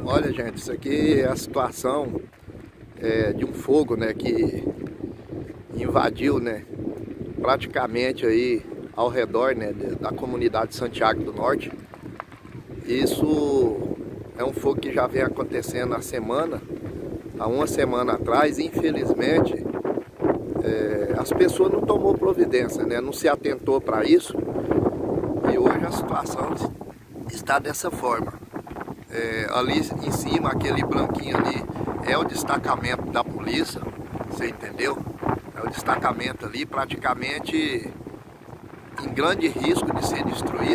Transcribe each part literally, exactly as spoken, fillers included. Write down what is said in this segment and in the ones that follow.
Olha, gente, isso aqui é a situação é, de um fogo, né, que invadiu, né, praticamente aí ao redor, né, da comunidade de Santiago do Norte. Isso é um fogo que já vem acontecendo há semana, há uma semana atrás. Infelizmente, é, as pessoas não tomou providência, né, não se atentou para isso, e hoje a situação está dessa forma. É, ali em cima, aquele branquinho ali, é o destacamento da polícia, você entendeu? É o destacamento ali, praticamente em grande risco de ser destruído.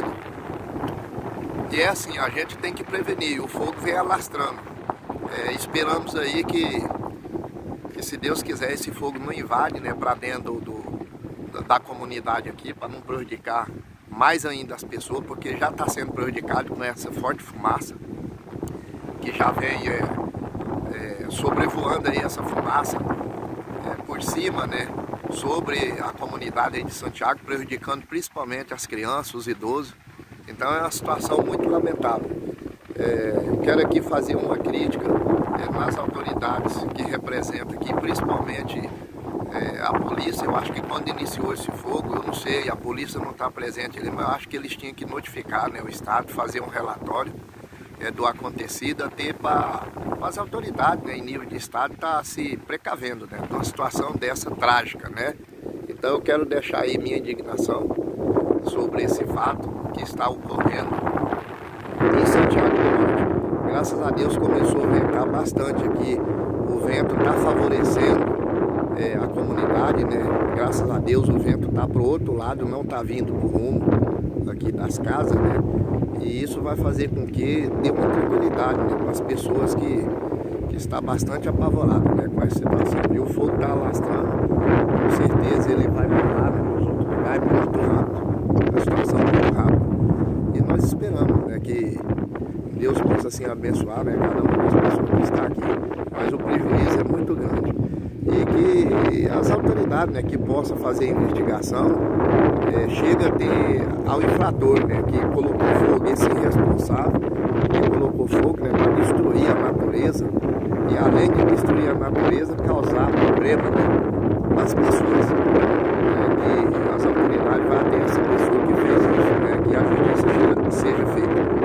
E é assim, a gente tem que prevenir, o fogo vem alastrando. É, esperamos aí que, que, se Deus quiser, esse fogo não invade, né, para dentro do, da comunidade aqui, para não prejudicar mais ainda as pessoas, porque já está sendo prejudicado com essa forte fumaça que já vem é, é, sobrevoando aí essa fumaça é, por cima, né, sobre a comunidade aí de Santiago, prejudicando principalmente as crianças, os idosos. Então é uma situação muito lamentável. É, eu quero aqui fazer uma crítica é, nas autoridades que representam aqui, principalmente é, a polícia. Eu acho que quando iniciou esse fogo, eu não sei, a polícia não está presente ali, mas eu acho que eles tinham que notificar, né, o Estado, fazer um relatório É, do acontecido, até para as autoridades, né, em nível de estado, estar tá se precavendo, né, de uma situação dessa trágica, né. Então eu quero deixar aí minha indignação sobre esse fato que está ocorrendo em Santiago do Norte. Graças a Deus começou a ventar bastante aqui, o vento está favorecendo é, a comunidade, né. Graças a Deus o vento está para o outro lado, não está vindo para o rumo aqui das casas, né. E isso vai fazer com que dê uma tranquilidade, né, para as pessoas que, que estão bastante apavoradas, né, com essa situação. E o fogo está alastrando, com certeza ele vai pular, né, nos outros lugares muito rápido, a situação muito rápida. E nós esperamos, né, que Deus possa assim abençoar, né, cada uma das pessoas que está aqui, mas o prejuízo é muito grande. E que as autoridades, né, que possam fazer a investigação, é, chega a ter ao infrator, né, que colocou fogo, esse responsável, que colocou fogo, né, para destruir a natureza, e além de destruir a natureza, causar problema, né, para as pessoas. É, que as autoridades vão ter essa pessoa que fez isso, né, que a justiça seja feita.